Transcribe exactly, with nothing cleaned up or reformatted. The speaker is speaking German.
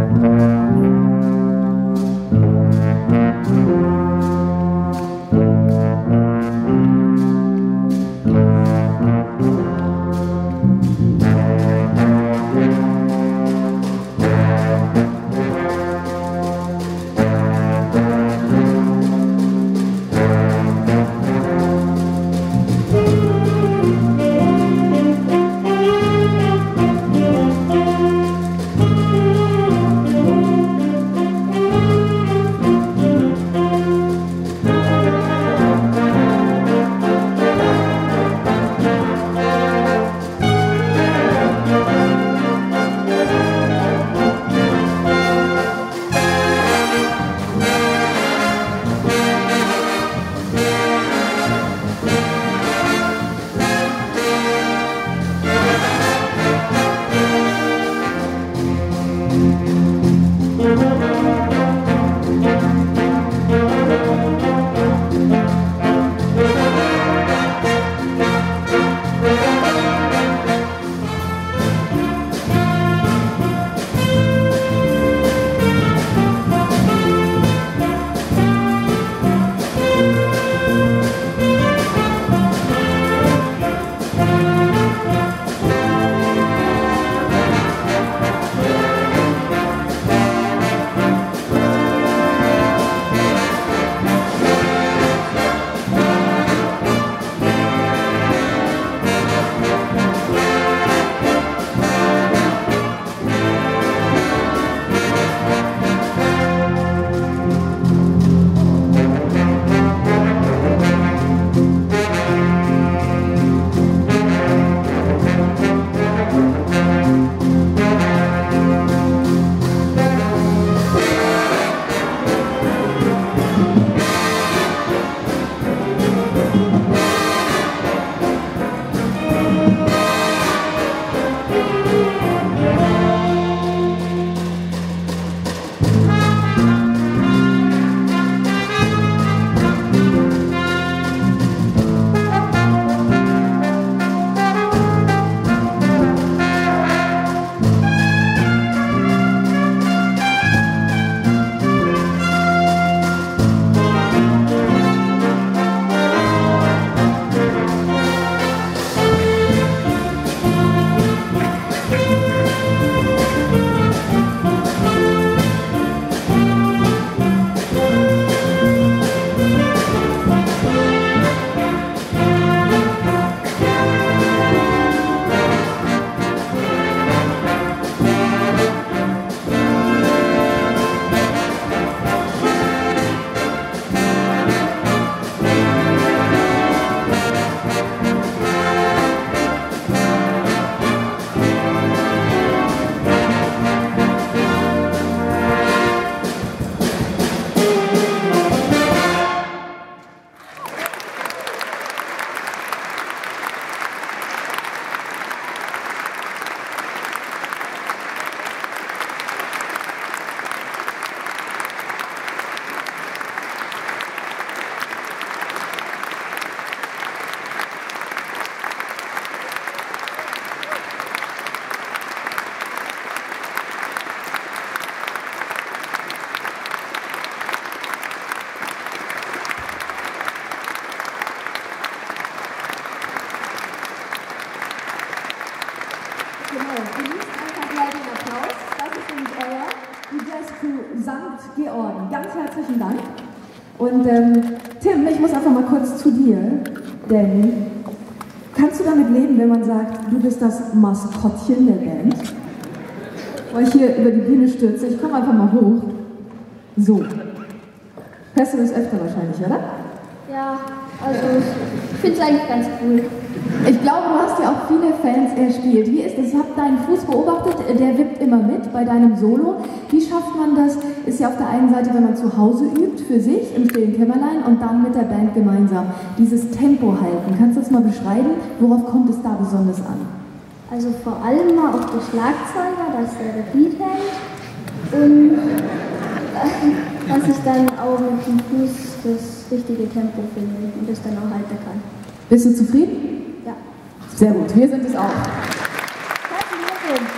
Genießt einfach gleich den Applaus. Das ist nämlich euer die Jazz Crew Sankt Georgen. Ganz herzlichen Dank. Und ähm, Tim, ich muss einfach mal kurz zu dir, denn kannst du damit leben, wenn man sagt, du bist das Maskottchen der Band? Weil ich hier über die Bühne stürze. Ich komme einfach mal hoch. So. Hörst du das öfter wahrscheinlich, oder? Ja, also ich finde es eigentlich ganz cool. Ich glaube, du hast ja auch viele Fans erspielt. Wie ist das? Ich habe deinen Fuß beobachtet, der wippt immer mit bei deinem Solo. Wie schafft man das? Ist ja auf der einen Seite, wenn man zu Hause übt, für sich im stillen Kämmerlein und dann mit der Band gemeinsam. Dieses Tempo halten. Kannst du das mal beschreiben? Worauf kommt es da besonders an? Also vor allem mal auf die Schlagzeuger, dass der der Beat hält und äh, dass ich dann auch mit dem Fuß das richtige Tempo finde und das dann auch halten kann. Bist du zufrieden? Ja. Sehr gut, wir sind es auch. Herzlichen Glückwunsch.